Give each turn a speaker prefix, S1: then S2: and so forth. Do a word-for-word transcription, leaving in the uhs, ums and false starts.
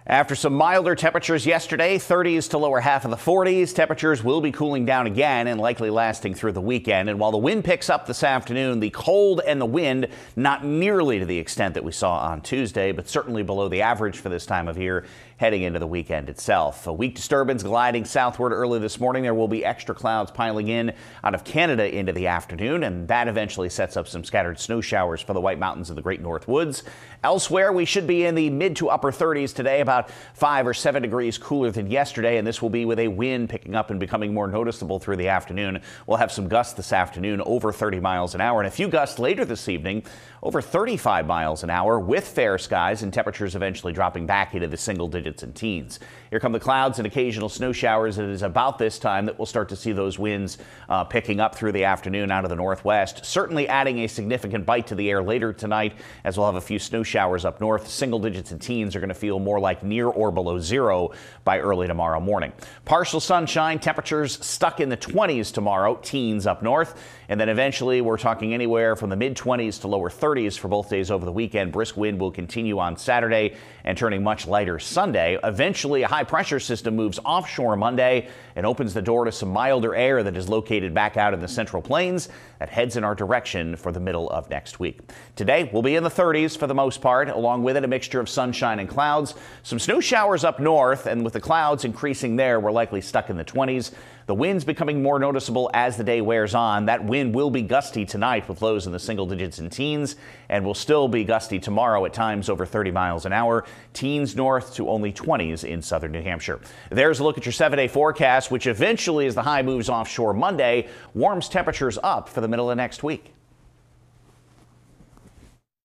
S1: After some milder temperatures yesterday, thirties to lower half of the forties, temperatures will be cooling down again and likely lasting through the weekend. And while the wind picks up this afternoon, the cold and the wind not nearly to the extent that we saw on Tuesday, but certainly below the average for this time of year heading into the weekend itself. A weak disturbance gliding southward early this morning. There will be extra clouds piling in out of Canada into the afternoon, and that eventually sets up some scattered snow showers for the White Mountains of the Great North Woods. Elsewhere, we should be in the mid to upper thirties today, about five or seven degrees cooler than yesterday, and this will be with a wind picking up and becoming more noticeable through the afternoon. We'll have some gusts this afternoon over thirty miles an hour, and a few gusts later this evening over thirty-five miles an hour with fair skies and temperatures eventually dropping back into the single digits and teens. Here come the clouds and occasional snow showers. It is about this time that we'll start to see those winds uh, picking up through the afternoon out of the northwest, certainly adding a significant bite to the air later tonight, as we'll have a few snow showers up north. Single digits and teens are going to feel more like near or below zero by early tomorrow morning. Partial sunshine, temperatures stuck in the twenties tomorrow, teens up north, and then eventually we're talking anywhere from the mid twenties to lower thirties for both days over the weekend. Brisk wind will continue on Saturday and turning much lighter Sunday. Eventually, a high pressure system moves offshore Monday and opens the door to some milder air that is located back out in the central plains that heads in our direction for the middle of next week. Today, we'll be in the thirties for the most part, along with it a mixture of sunshine and clouds. Some snow showers up north, and with the clouds increasing there, we're likely stuck in the twenties. The winds becoming more noticeable as the day wears on. That wind will be gusty tonight with lows in the single digits and teens, and will still be gusty tomorrow at times over thirty miles an hour. Teens north to only twenties in southern New Hampshire. There's a look at your seven-day forecast, which eventually, as the high moves offshore Monday, warms temperatures up for the middle of next week.